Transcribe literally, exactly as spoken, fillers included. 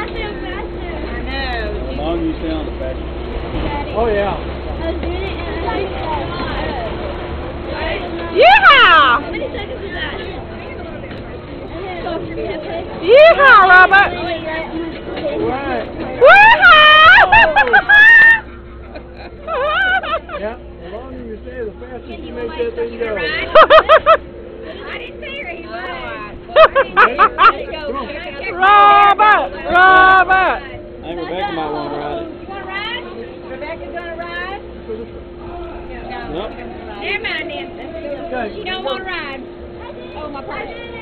As long as you stay on the fast. Oh yeah. Yeehaw! How many seconds is that? Yeehaw, Robert! Right. Woohoo! Yeah. As long as you stay the fastest you make that thing go. I didn't say her. He was. Robert! Robert! I think Rebecca might want to ride it. You want to ride? Rebecca's going to ride? Nope. Never mind then. She don't want to ride. Oh, my purse.